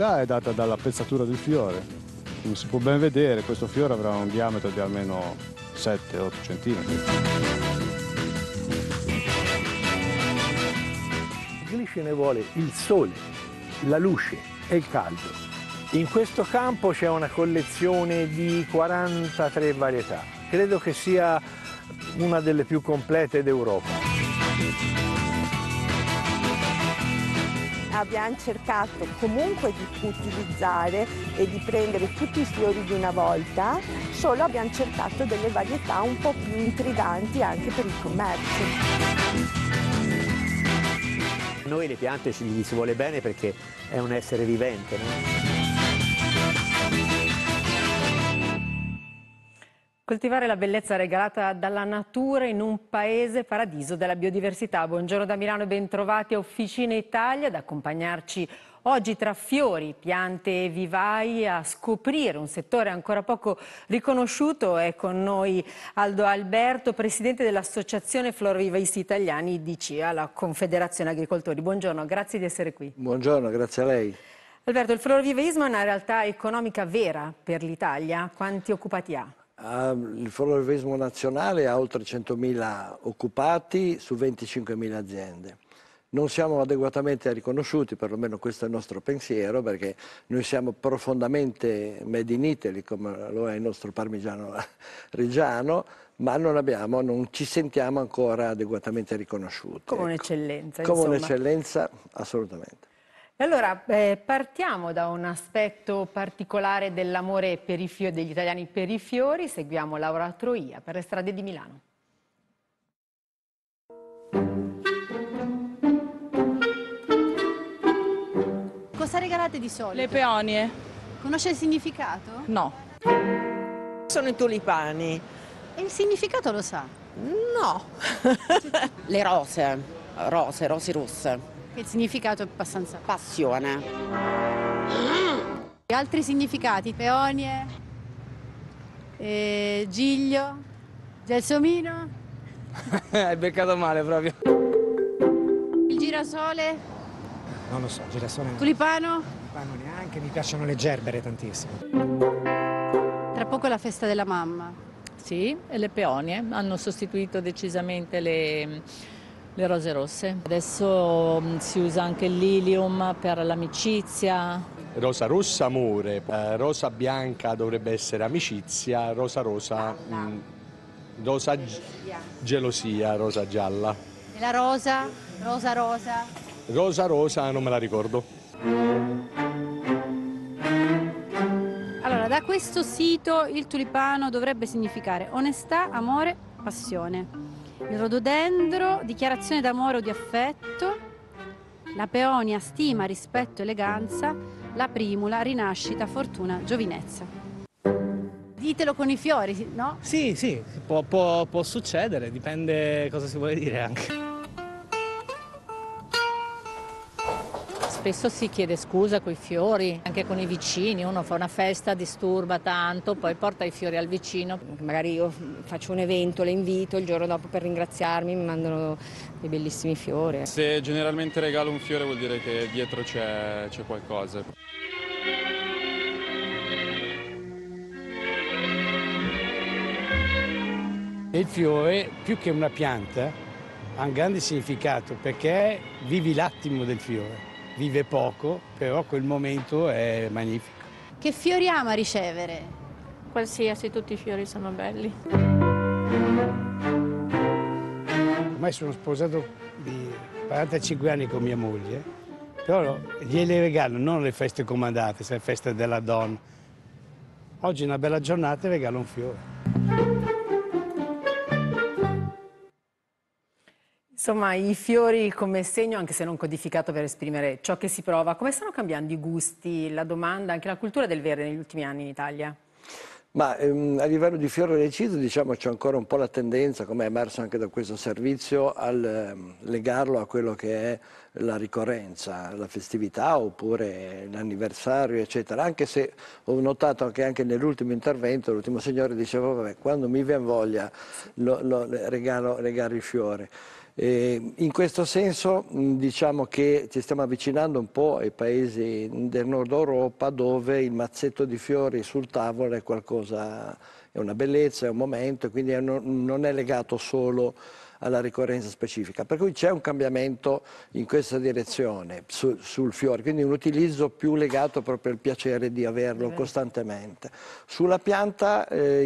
varietà è data dalla pezzatura del fiore. Come si può ben vedere, questo fiore avrà un diametro di almeno 7-8 centimetri. Il glice ne vuole il sole, la luce e il caldo. In questo campo c'è una collezione di 43 varietà. Credo che sia una delle più complete d'Europa. Abbiamo cercato comunque di utilizzare e di prendere tutti i fiori di una volta, solo abbiamo cercato delle varietà un po' più intriganti anche per il commercio. A noi le piante gli si vuole bene perché è un essere vivente, no? Coltivare la bellezza regalata dalla natura in un paese paradiso della biodiversità. Buongiorno da Milano e bentrovati a Officina Italia ad accompagnarci oggi tra fiori, piante e vivai a scoprire un settore ancora poco riconosciuto. È con noi Aldo Alberto, presidente dell'Associazione Florovivaisti Italiani DCIA, la Confederazione Agricoltori. Buongiorno, grazie di essere qui. Buongiorno, grazie a lei. Alberto, il florovivaismo è una realtà economica vera per l'Italia. Quanti occupati ha? Il florovivaismo nazionale ha oltre 100.000 occupati su 25.000 aziende. Non siamo adeguatamente riconosciuti, perlomeno questo è il nostro pensiero, perché noi siamo profondamente made in Italy, come lo è il nostro parmigiano reggiano, ma non ci sentiamo ancora adeguatamente riconosciuti. Come un'eccellenza, come insomma. un'eccellenza, assolutamente. Allora, partiamo da un aspetto particolare dell'amore per i fiori, degli italiani per i fiori. Seguiamo Laura Troia per le strade di Milano. Cosa regalate di solito? Le peonie. Conosce il significato? No. Sono i tulipani. E il significato lo sa? No. Le rose rosse. Che il significato è abbastanza... Passione. Altri significati? Peonie, giglio, gelsomino? Hai beccato male proprio. Il girasole? Non lo so, girasole no. Tulipano? Tulipano neanche, mi piacciono le gerbere tantissimo. Tra poco è la festa della mamma. Sì, e le peonie hanno sostituito decisamente le rose rosse. Adesso si usa anche il lilium per l'amicizia. Rosa rossa amore, rosa bianca dovrebbe essere amicizia, rosa gelosia, rosa gialla. E la rosa? Rosa? Rosa non me la ricordo. Allora, da questo sito il tulipano dovrebbe significare onestà, amore, passione. Il rododendro, dichiarazione d'amore o di affetto. La peonia, stima, rispetto, eleganza. La primula, rinascita, fortuna, giovinezza. Ditelo con i fiori, no? Sì, può succedere, dipende cosa si vuole dire anche. Spesso si chiede scusa coi fiori, anche con i vicini. Uno fa una festa, disturba tanto, poi porta i fiori al vicino. Magari io faccio un evento, le invito, il giorno dopo per ringraziarmi mi mandano dei bellissimi fiori. Se generalmente regalo un fiore vuol dire che dietro c'è qualcosa. Il fiore, più che una pianta, ha un grande significato perché vivi l'attimo del fiore. Vive poco, però quel momento è magnifico. Che fiori ama ricevere? Qualsiasi, tutti i fiori sono belli. Ormai sono sposato di 45 anni con mia moglie, però gliele regalo non le feste comandate, se è festa della donna. Oggi è una bella giornata e regalo un fiore. Insomma, i fiori come segno, anche se non codificato per esprimere ciò che si prova. Come stanno cambiando i gusti, la domanda, anche la cultura del verde negli ultimi anni in Italia? Ma a livello di fiore deciso, diciamo, c'è ancora un po' la tendenza, come è emerso anche da questo servizio, al legarlo a quello che è la ricorrenza, la festività oppure l'anniversario, eccetera. Anche se ho notato che anche nell'ultimo intervento, l'ultimo signore diceva, vabbè, quando mi viene voglia regalo il fiore. In questo senso diciamo che ci stiamo avvicinando un po' ai paesi del nord Europa, dove il mazzetto di fiori sul tavolo è qualcosa, è una bellezza, è un momento, e quindi non è legato solo alla ricorrenza specifica, per cui c'è un cambiamento in questa direzione sul fiore, quindi un utilizzo più legato proprio al piacere di averlo costantemente. Sulla pianta,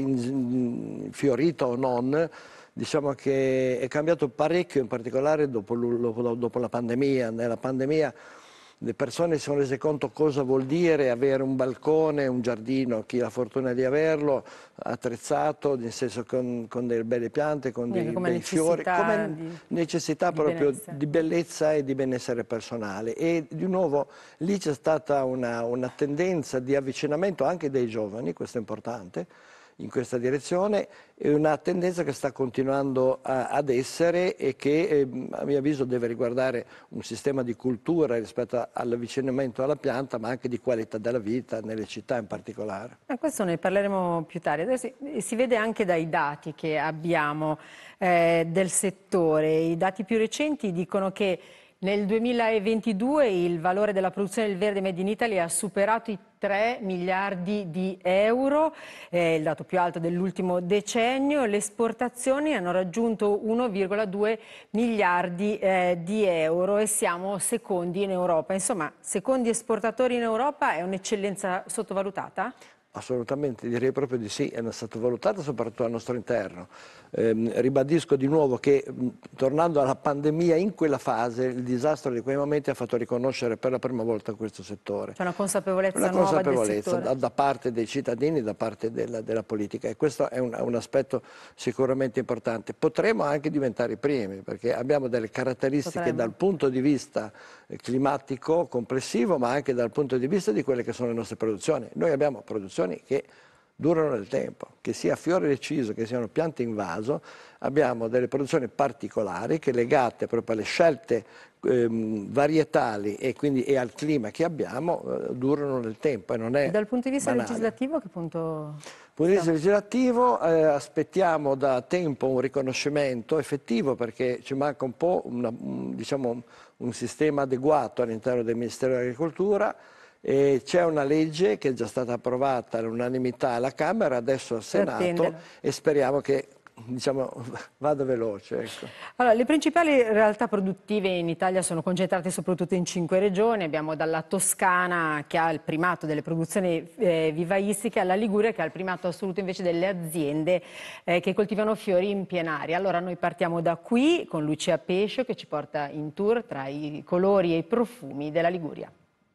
fiorita o non, diciamo che è cambiato parecchio, in particolare dopo la pandemia. Nella pandemia le persone si sono rese conto cosa vuol dire avere un balcone, un giardino, chi ha la fortuna di averlo, attrezzato, nel senso con delle belle piante, con dei bei fiori, come necessità proprio di bellezza e di benessere personale. E di nuovo lì c'è stata una tendenza di avvicinamento anche dei giovani, questo è importante, in questa direzione, è una tendenza che sta continuando ad essere e che a mio avviso deve riguardare un sistema di cultura rispetto all'avvicinamento alla pianta, ma anche di qualità della vita nelle città in particolare. Questo ne parleremo più tardi. Adesso si vede anche dai dati che abbiamo del settore. I dati più recenti dicono che nel 2022 il valore della produzione del verde Made in Italy ha superato i 3 miliardi di euro, il dato più alto dell'ultimo decennio. Le esportazioni hanno raggiunto 1,2 miliardi di euro e siamo secondi in Europa. Insomma, secondi esportatori in Europa è un'eccellenza sottovalutata? Assolutamente, direi proprio di sì, è stata valutata soprattutto al nostro interno. Ribadisco di nuovo che tornando alla pandemia, in quella fase il disastro di quei momenti ha fatto riconoscere per la prima volta questo settore. C'è una consapevolezza nuova del settore. Da parte dei cittadini, da parte della politica, e questo è un aspetto sicuramente importante. Potremo anche diventare i primi, perché abbiamo delle caratteristiche dal punto di vista climatico complessivo, ma anche dal punto di vista di quelle che sono le nostre produzioni. Noi abbiamo produzioni che durano nel tempo, che sia fiore reciso, che siano piante in vaso, abbiamo delle produzioni particolari che legate proprio alle scelte varietali e quindi al clima che abbiamo durano nel tempo e non è dal punto di vista banale. legislativo che punto? Dal punto di vista legislativo aspettiamo da tempo un riconoscimento effettivo, perché ci manca un po' diciamo, un sistema adeguato all'interno del Ministero dell'Agricoltura. C'è una legge che è già stata approvata all'unanimità alla Camera, adesso al Senato, e speriamo che diciamo, vada veloce. Ecco. Allora, le principali realtà produttive in Italia sono concentrate soprattutto in 5 regioni. Abbiamo dalla Toscana, che ha il primato delle produzioni vivaistiche, alla Liguria, che ha il primato assoluto invece delle aziende che coltivano fiori in pienaria. Allora noi partiamo da qui con Lucia Pescio, che ci porta in tour tra i colori e i profumi della Liguria.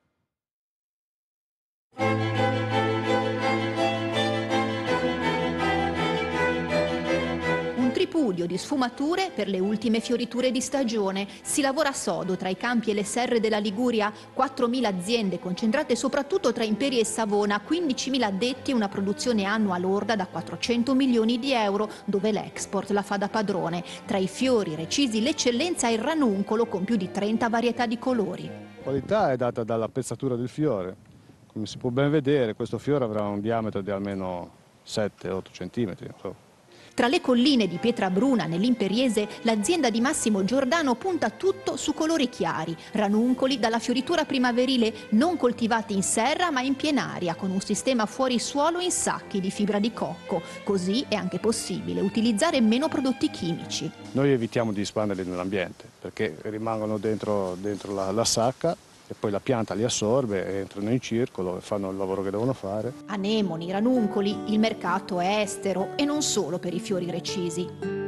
Un tripudio di sfumature per le ultime fioriture di stagione. Si lavora sodo tra i campi e le serre della Liguria, 4.000 aziende concentrate soprattutto tra Imperia e Savona, 15.000 addetti e una produzione annua lorda da 400 milioni di euro, dove l'export la fa da padrone. Tra i fiori recisi l'eccellenza è il ranuncolo, con più di 30 varietà di colori. La qualità è data dalla pezzatura del fiore. Come si può ben vedere, questo fiore avrà un diametro di almeno 7-8 centimetri. Tra le colline di Pietrabruna, nell'Imperiese, l'azienda di Massimo Giordano punta tutto su colori chiari, ranuncoli dalla fioritura primaverile, non coltivati in serra ma in pienaria, con un sistema fuori suolo in sacchi di fibra di cocco. Così è anche possibile utilizzare meno prodotti chimici. Noi evitiamo di espanderli nell'ambiente, perché rimangono dentro la sacca, e poi la pianta li assorbe, entrano in circolo e fanno il lavoro che devono fare. Anemoni, ranuncoli, il mercato è estero e non solo per i fiori recisi.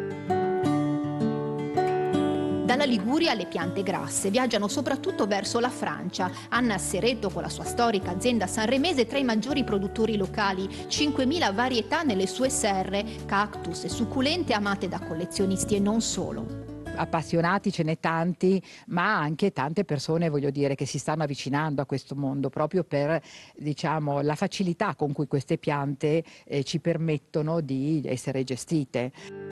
Dalla Liguria le piante grasse viaggiano soprattutto verso la Francia. Anna Serretto, con la sua storica azienda sanremese, è tra i maggiori produttori locali, 5.000 varietà nelle sue serre, cactus e succulente amate da collezionisti e non solo. Appassionati ce n'è tanti, ma anche tante persone, voglio dire, che si stanno avvicinando a questo mondo proprio per, diciamo, la facilità con cui queste piante ci permettono di essere gestite.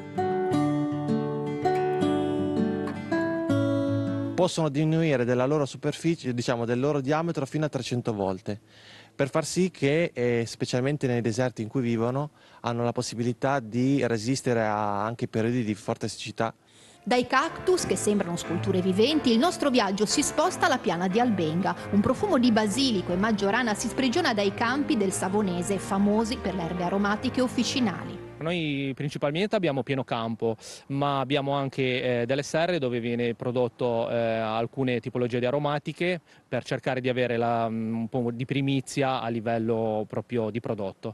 Possono diminuire della loro superficie, diciamo del loro diametro, fino a 300 volte, per far sì che, specialmente nei deserti in cui vivono, hanno la possibilità di resistere a anche periodi di forte siccità. Dai cactus, che sembrano sculture viventi, il nostro viaggio si sposta alla piana di Albenga. Un profumo di basilico e maggiorana si sprigiona dai campi del Savonese, famosi per le erbe aromatiche officinali. Noi principalmente abbiamo pieno campo, ma abbiamo anche delle serre dove viene prodotto alcune tipologie di aromatiche per cercare di avere un po' di primizia a livello proprio di prodotto.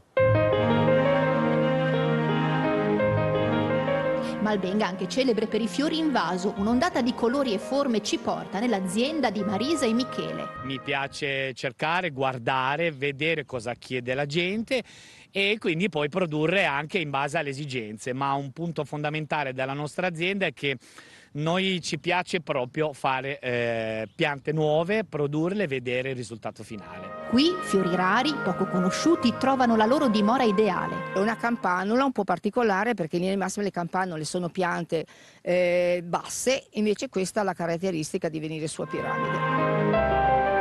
Ma Albenga è anche celebre per i fiori in vaso. Un'ondata di colori e forme ci porta nell'azienda di Marisa e Michele. Mi piace cercare, guardare, vedere cosa chiede la gente e quindi poi produrre anche in base alle esigenze. Ma un punto fondamentale della nostra azienda è che noi ci piace proprio fare piante nuove, produrle e vedere il risultato finale. Qui fiori rari, poco conosciuti, trovano la loro dimora ideale. È una campanula un po' particolare perché in linea di massima le campanule sono piante basse, invece questa ha la caratteristica di venire su a piramide.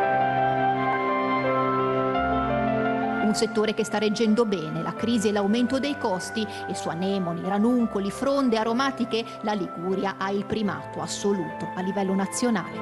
Un settore che sta reggendo bene la crisi e l'aumento dei costi e su anemoni, ranuncoli, fronde aromatiche la Liguria ha il primato assoluto a livello nazionale.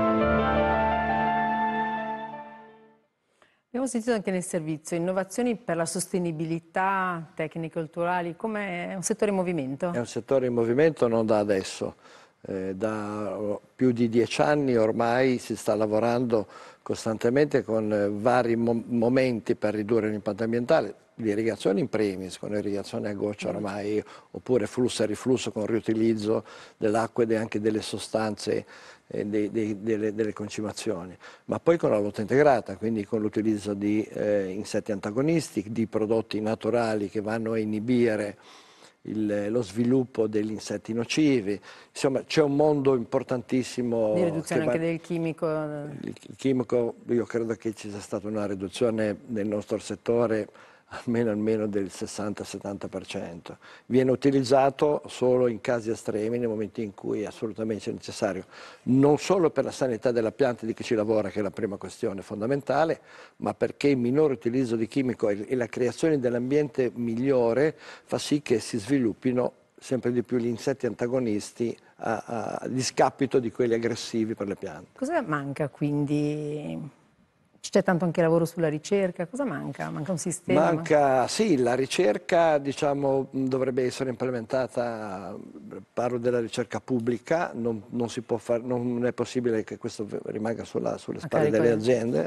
Abbiamo sentito anche nel servizio, innovazioni per la sostenibilità, tecniche culturali, come è un settore in movimento? È un settore in movimento non da adesso, da più di 10 anni ormai si sta lavorando costantemente con vari momenti per ridurre l'impatto ambientale, l'irrigazione in primis, con irrigazione a goccia ormai, oppure flusso e riflusso con riutilizzo dell'acqua e anche delle sostanze delle concimazioni, ma poi con la lotta integrata, quindi con l'utilizzo di insetti antagonisti, di prodotti naturali che vanno a inibire lo sviluppo degli insetti nocivi. Insomma, c'è un mondo importantissimo. Di riduzione anche del chimico. Il chimico, io credo che ci sia stata una riduzione nel nostro settore almeno del 60-70%. Viene utilizzato solo in casi estremi, nei momenti in cui è assolutamente necessario, non solo per la sanità della pianta di chi ci lavora, che è la prima questione fondamentale, ma perché il minore utilizzo di chimico e la creazione dell'ambiente migliore fa sì che si sviluppino sempre di più gli insetti antagonisti a discapito di quelli aggressivi per le piante. Cosa manca quindi? C'è tanto anche lavoro sulla ricerca, cosa manca? Manca un sistema? Manca, sì, la ricerca dovrebbe essere implementata, parlo della ricerca pubblica, non è possibile che questo rimanga sulle spalle delle aziende,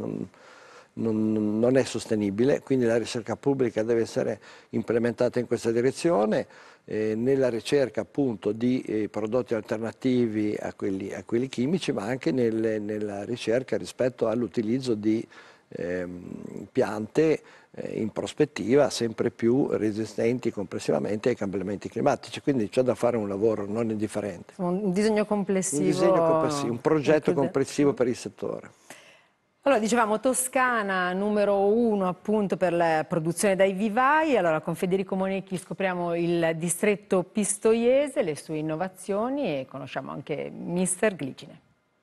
non è sostenibile, quindi la ricerca pubblica deve essere implementata in questa direzione. Nella ricerca appunto di prodotti alternativi a quelli chimici, ma anche nella ricerca rispetto all'utilizzo di piante in prospettiva sempre più resistenti complessivamente ai cambiamenti climatici, quindi c'è da fare un lavoro non indifferente. Un disegno complessivo. Un disegno complessivo, un progetto complessivo per il settore. Allora, dicevamo Toscana numero 1 appunto per la produzione dai vivai. Allora, con Federico Monecchi scopriamo il distretto pistoiese, le sue innovazioni e conosciamo anche Mister Glicine.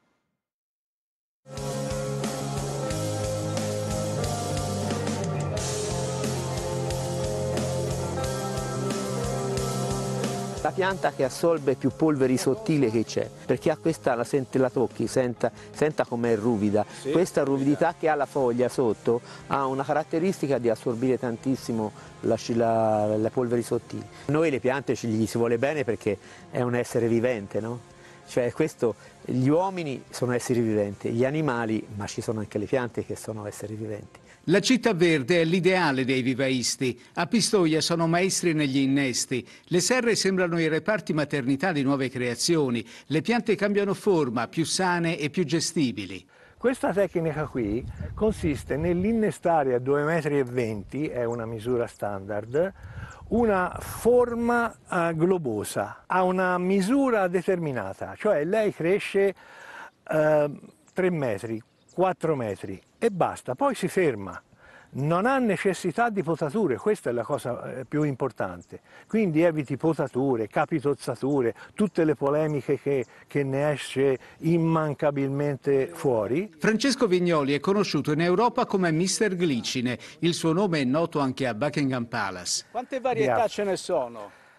La pianta che assorbe più polveri sottile che c'è, perché ha questa, la tocchi, senta com'è ruvida. Sì, questa ruvidità che ha la foglia sotto ha una caratteristica di assorbire tantissimo le polveri sottili. Noi le piante gli si vuole bene perché è un essere vivente, no? Cioè gli uomini sono esseri viventi, gli animali, ma ci sono anche le piante che sono esseri viventi. La città verde è l'ideale dei vivaisti. A Pistoia sono maestri negli innesti. Le serre sembrano i reparti maternità di nuove creazioni. Le piante cambiano forma, più sane e più gestibili. Questa tecnica qui consiste nell'innestare a 2,20 m, è una misura standard, una forma globosa, ha una misura determinata, cioè lei cresce 3 metri, 4 metri e basta, poi si ferma. Non ha necessità di potature, questa è la cosa più importante. Quindi eviti potature, capitozzature, tutte le polemiche che ne esce immancabilmente fuori. Francesco Vignoli è conosciuto in Europa come Mister Glicine. Il suo nome è noto anche a Buckingham Palace. Quante varietà ce ne sono?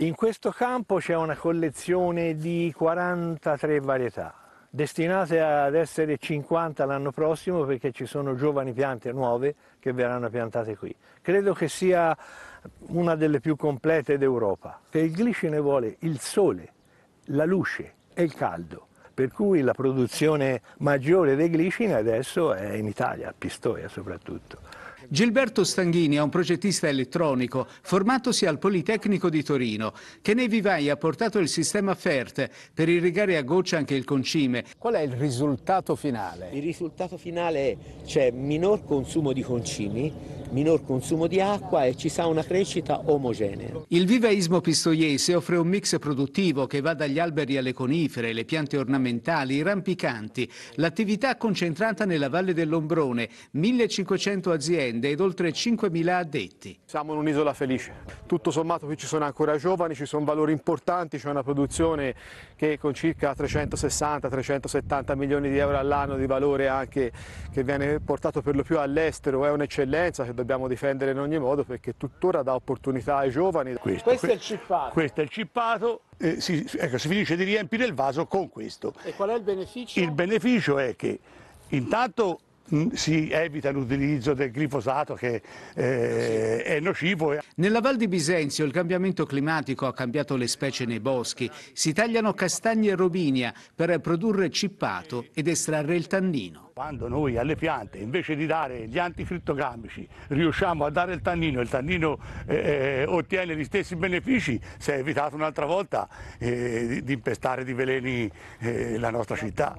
In questo campo c'è una collezione di 43 varietà, destinate ad essere 50 l'anno prossimo perché ci sono giovani piante nuove che verranno piantate qui. Credo che sia una delle più complete d'Europa. Il glicine vuole il sole, la luce e il caldo, per cui la produzione maggiore dei glicine adesso è in Italia, a Pistoia soprattutto. Gilberto Stanghini è un progettista elettronico formatosi al Politecnico di Torino, che nei vivai ha portato il sistema FERT per irrigare a goccia anche il concime. Qual è il risultato finale? Il risultato finale c'è minor consumo di concimi, minor consumo di acqua e ci sarà una crescita omogenea. Il vivaismo pistoiese offre un mix produttivo che va dagli alberi alle conifere, le piante ornamentali, i rampicanti. L'attività concentrata nella Valle dell'Ombrone, 1500 aziende ed oltre 5.000 addetti. Siamo in un'isola felice, tutto sommato qui ci sono ancora giovani, ci sono valori importanti, c'è una produzione che con circa 360-370 milioni di euro all'anno di valore anche che viene portato per lo più all'estero, è un'eccellenza che dobbiamo difendere in ogni modo perché tuttora dà opportunità ai giovani. Questo è il cippato. Questo è il cippato, si finisce di riempire il vaso con questo. E qual è il beneficio? Il beneficio è che intanto si evita l'utilizzo del glifosato che è nocivo. Nella Val di Bisenzio il cambiamento climatico ha cambiato le specie nei boschi. Si tagliano castagne e robinia per produrre cippato ed estrarre il tannino. Quando noi alle piante invece di dare gli antifrittogamici riusciamo a dare il tannino e il tannino ottiene gli stessi benefici, si è evitato un'altra volta di impestare di veleni la nostra città.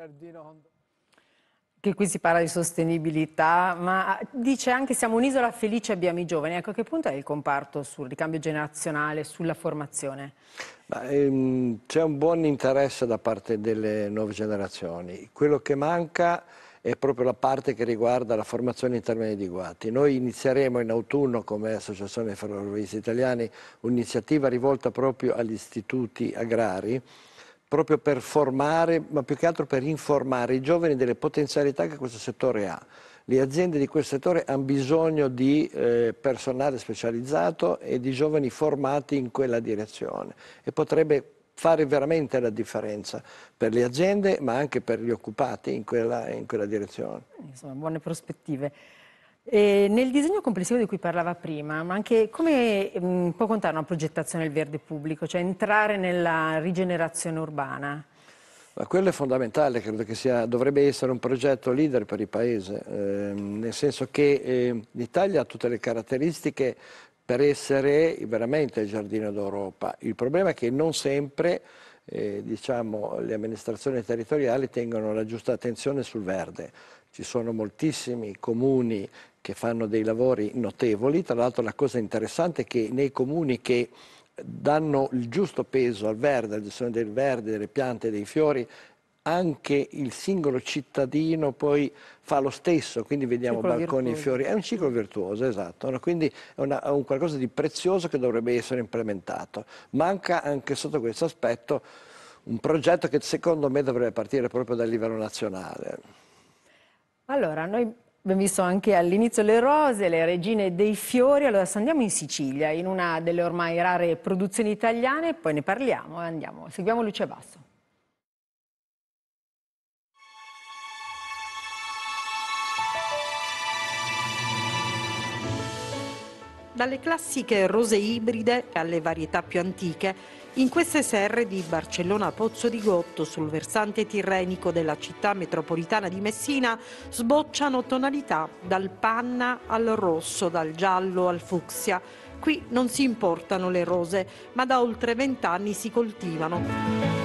Che qui si parla di sostenibilità, ma dice anche siamo un'isola felice, abbiamo i giovani. Ecco, a che punto è il comparto sul ricambio generazionale, sulla formazione? C'è un buon interesse da parte delle nuove generazioni. Quello che manca è proprio la parte che riguarda la formazione in termini adeguati. Noi inizieremo in autunno come Associazione dei Ferrovisti Italiani un'iniziativa rivolta proprio agli istituti agrari, proprio per formare, ma più che altro per informare i giovani delle potenzialità che questo settore ha. Le aziende di questo settore hanno bisogno di personale specializzato e di giovani formati in quella direzione e potrebbe fare veramente la differenza per le aziende ma anche per gli occupati in quella direzione. Insomma, buone prospettive. E nel disegno complessivo di cui parlava prima, ma anche come può contare una progettazione del verde pubblico, cioè entrare nella rigenerazione urbana? Ma quello è fondamentale, credo che dovrebbe essere un progetto leader per il Paese, nel senso che l'Italia ha tutte le caratteristiche per essere veramente il giardino d'Europa. Il problema è che non sempre diciamo, le amministrazioni territoriali tengono la giusta attenzione sul verde. Ci sono moltissimi comuni che fanno dei lavori notevoli, tra l'altro la cosa interessante è che nei comuni che danno il giusto peso al verde, alla gestione del verde, delle piante, dei fiori, anche il singolo cittadino poi fa lo stesso, quindi vediamo balconi e fiori, è un ciclo virtuoso, esatto, no? Quindi è un qualcosa di prezioso che dovrebbe essere implementato. Manca anche sotto questo aspetto un progetto che secondo me dovrebbe partire proprio dal livello nazionale. Allora, noi abbiamo visto anche all'inizio le rose, le regine dei fiori, allora se andiamo in Sicilia, in una delle ormai rare produzioni italiane, poi ne parliamo e andiamo, seguiamo Luce Basso. Dalle classiche rose ibride alle varietà più antiche, in queste serre di Barcellona Pozzo di Gotto, sul versante tirrenico della città metropolitana di Messina, sbocciano tonalità dal panna al rosso, dal giallo al fucsia. Qui non si importano le rose, ma da oltre 20 anni si coltivano.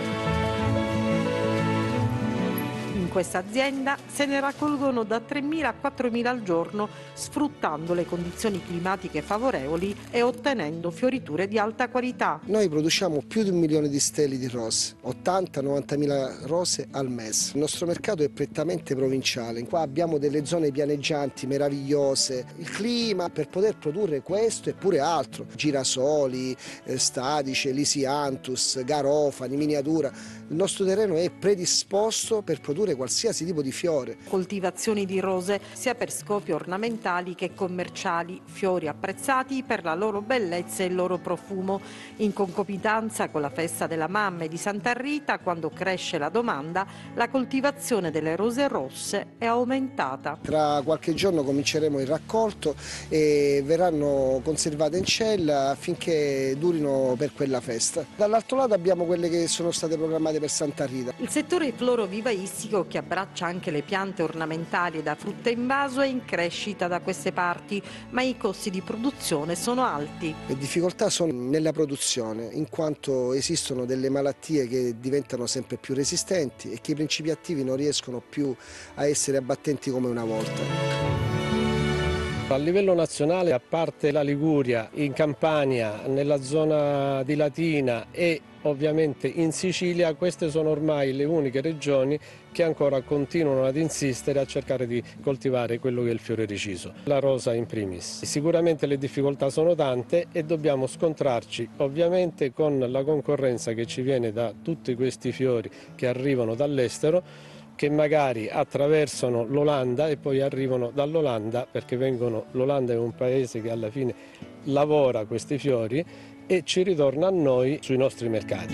In questa azienda se ne raccolgono da 3.000 a 4.000 al giorno, sfruttando le condizioni climatiche favorevoli e ottenendo fioriture di alta qualità. Noi produciamo più di 1 milione di steli di rose, 80-90.000 rose al mese. Il nostro mercato è prettamente provinciale, qua abbiamo delle zone pianeggianti meravigliose. Il clima per poter produrre questo e pure altro, girasoli, stadice, lisianthus, garofani, miniatura. Il nostro terreno è predisposto per produrre qualsiasi qualsiasi tipo di fiore. Coltivazioni di rose sia per scopi ornamentali che commerciali, fiori apprezzati per la loro bellezza e il loro profumo. In concomitanza con la festa della mamma e di Santa Rita, quando cresce la domanda, la coltivazione delle rose rosse è aumentata. Tra qualche giorno cominceremo il raccolto e verranno conservate in cella affinché durino per quella festa. Dall'altro lato abbiamo quelle che sono state programmate per Santa Rita. Il settore florovivaistico, che abbraccia anche le piante ornamentali da frutta in vaso, è in crescita da queste parti, ma i costi di produzione sono alti. Le difficoltà sono nella produzione, in quanto esistono delle malattie che diventano sempre più resistenti e che i principi attivi non riescono più a essere abbattenti come una volta. A livello nazionale, a parte la Liguria, in Campania, nella zona di Latina e ovviamente in Sicilia, queste sono ormai le uniche regioni che ancora continuano ad insistere a cercare di coltivare quello che è il fiore reciso, la rosa in primis. Sicuramente le difficoltà sono tante e dobbiamo scontrarci ovviamente con la concorrenza che ci viene da tutti questi fiori che arrivano dall'estero, che magari attraversano l'Olanda e poi arrivano dall'Olanda, perché l'Olanda è un paese che alla fine lavora questi fiori e ci ritorna a noi sui nostri mercati.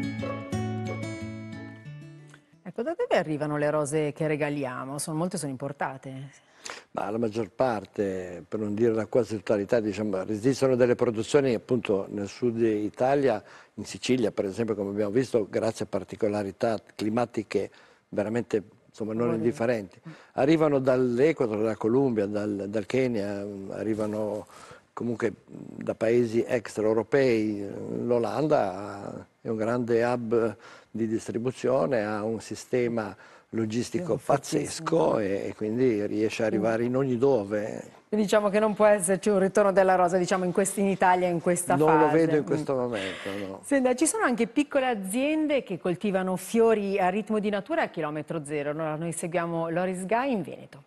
Ecco, da dove arrivano le rose che regaliamo? Molte sono importate. Ma la maggior parte, per non dire la quasi totalità, diciamo, esistono delle produzioni appunto nel sud Italia, in Sicilia per esempio, come abbiamo visto, grazie a particolarità climatiche veramente, insomma, non indifferenti. Arrivano dall'Ecuador, dalla Colombia, dal Kenya, arrivano comunque da paesi extraeuropei. L'Olanda è un grande hub di distribuzione, ha un sistema logistico pazzesco e quindi riesce a arrivare in ogni dove. Diciamo che non può esserci un ritorno della rosa, diciamo, in Italia, in questa fase. Non lo vedo in questo momento, no. Senta, ci sono anche piccole aziende che coltivano fiori a ritmo di natura a chilometro zero. Allora, noi seguiamo Loris Gai in Veneto.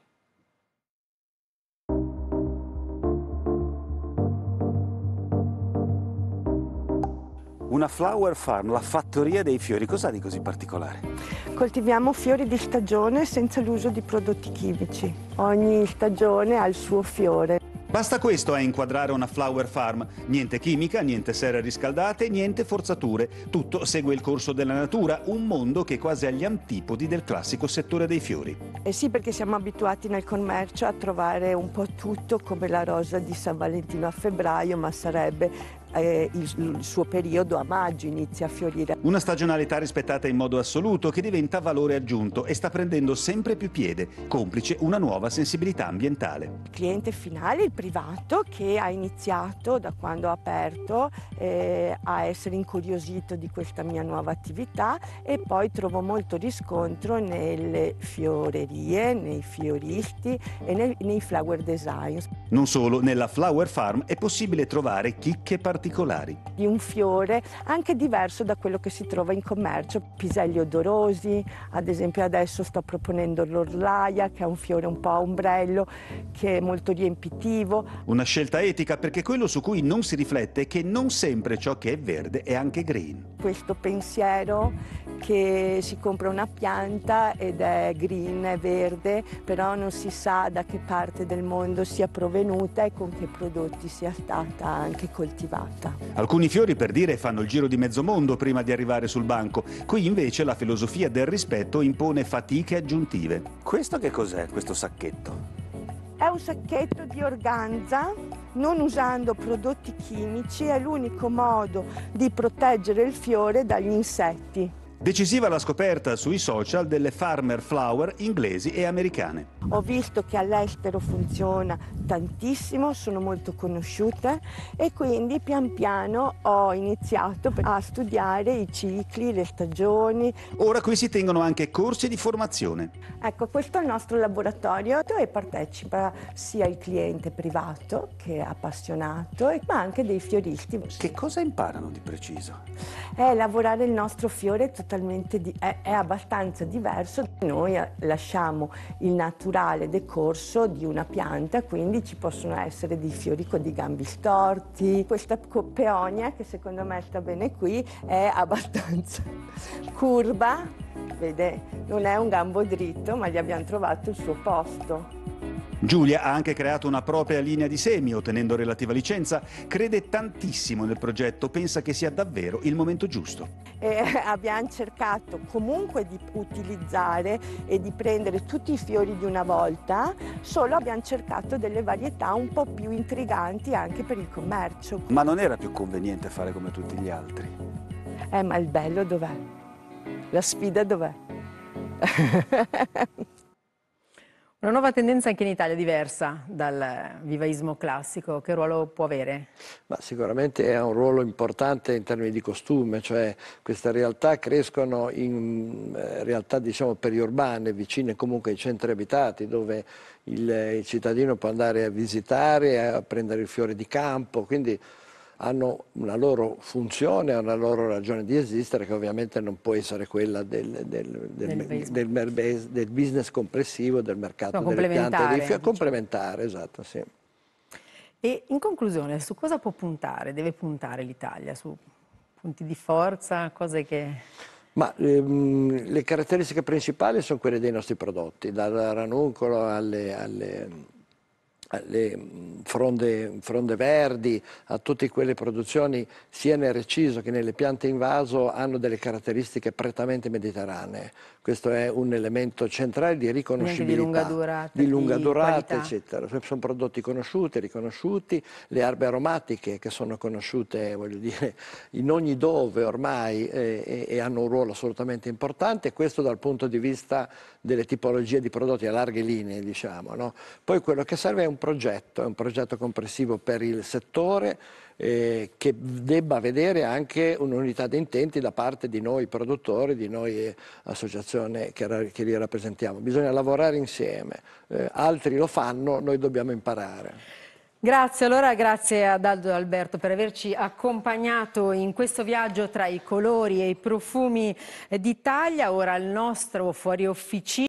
Una flower farm, la fattoria dei fiori, cos'ha di così particolare? Coltiviamo fiori di stagione senza l'uso di prodotti chimici. Ogni stagione ha il suo fiore. Basta questo a inquadrare una flower farm. Niente chimica, niente serre riscaldate, niente forzature. Tutto segue il corso della natura, un mondo che è quasi agli antipodi del classico settore dei fiori. Eh sì, perché siamo abituati nel commercio a trovare un po' tutto, come la rosa di San Valentino a febbraio, ma sarebbe il suo periodo a maggio, inizia a fiorire. Una stagionalità rispettata in modo assoluto che diventa valore aggiunto e sta prendendo sempre più piede, complice una nuova sensibilità ambientale. Il cliente finale, il privato, che ha iniziato da quando ho aperto a essere incuriosito di questa mia nuova attività, e poi trovo molto riscontro nelle fiorerie, nei fioristi e nei flower design. Non solo, nella flower farm è possibile trovare chicche particolari. Di un fiore anche diverso da quello che si trova in commercio, piselli odorosi, ad esempio adesso sto proponendo l'orlaia, che è un fiore un po' a ombrello, che è molto riempitivo. Una scelta etica, perché quello su cui non si riflette è che non sempre ciò che è verde è anche green. Questo pensiero che si compra una pianta ed è green, è verde, però non si sa da che parte del mondo sia provenuta e con che prodotti sia stata anche coltivata. Alcuni fiori, per dire, fanno il giro di mezzo mondo prima di arrivare sul banco. Qui invece la filosofia del rispetto impone fatiche aggiuntive. Questo che cos'è, questo sacchetto? È un sacchetto di organza, non usando prodotti chimici, è l'unico modo di proteggere il fiore dagli insetti. Decisiva la scoperta sui social delle farmer flower inglesi e americane. Ho visto che all'estero funziona tantissimo, sono molto conosciute e quindi pian piano ho iniziato a studiare i cicli, le stagioni. Ora qui si tengono anche corsi di formazione. Ecco, questo è il nostro laboratorio e partecipa sia il cliente privato che è appassionato, ma anche dei fioristi. Che cosa imparano di preciso? Lavorare il nostro fiore è abbastanza diverso. Noi lasciamo il naturale decorso di una pianta, quindi ci possono essere dei fiori con dei gambi storti. Questa peonia, che secondo me sta bene qui, è abbastanza curva vede, non è un gambo dritto, ma gli abbiamo trovato il suo posto. Giulia ha anche creato una propria linea di semi, ottenendo relativa licenza. Crede tantissimo nel progetto, pensa che sia davvero il momento giusto. Abbiamo cercato comunque di utilizzare e di prendere tutti i fiori di una volta, solo abbiamo cercato delle varietà un po' più intriganti anche per il commercio. Ma non era più conveniente fare come tutti gli altri? Ma il bello dov'è? La sfida dov'è? Una nuova tendenza anche in Italia, diversa dal vivaismo classico, che ruolo può avere? Ma sicuramente ha un ruolo importante in termini di costume, cioè queste realtà crescono in realtà diciamo periurbane, vicine comunque ai centri abitati, dove il cittadino può andare a visitare, a prendere il fiore di campo, quindi hanno una loro funzione, una loro ragione di esistere, che ovviamente non può essere quella del business complessivo, del mercato delle piante di fiori, complementare, esatto, sì. E in conclusione, su cosa può puntare, deve puntare l'Italia? Su punti di forza, cose che... Ma le caratteristiche principali sono quelle dei nostri prodotti, dal ranuncolo alle fronde verdi, a tutte quelle produzioni sia nel reciso che nelle piante in vaso hanno delle caratteristiche prettamente mediterranee. Questo è un elemento centrale di riconoscibilità, di lunga durata, eccetera. Sono prodotti conosciuti, riconosciuti, le erbe aromatiche che sono conosciute, voglio dire, in ogni dove ormai e hanno un ruolo assolutamente importante, questo dal punto di vista delle tipologie di prodotti a larghe linee, diciamo, no? Poi quello che serve è un progetto complessivo per il settore che debba vedere anche un'unità di intenti da parte di noi produttori, di noi associazione che li rappresentiamo. Bisogna lavorare insieme, altri lo fanno, noi dobbiamo imparare. Grazie, allora grazie ad Aldo e Alberto per averci accompagnato in questo viaggio tra i colori e i profumi d'Italia. Ora il nostro fuori officina.